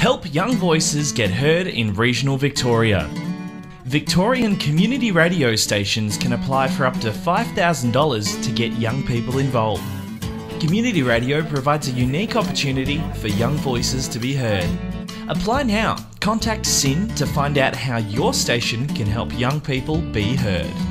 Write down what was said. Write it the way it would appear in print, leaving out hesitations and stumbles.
Help young voices get heard in regional Victoria. Victorian community radio stations can apply for up to $5,000 to get young people involved. Community radio provides a unique opportunity for young voices to be heard. Apply now. Contact SYN to find out how your station can help young people be heard.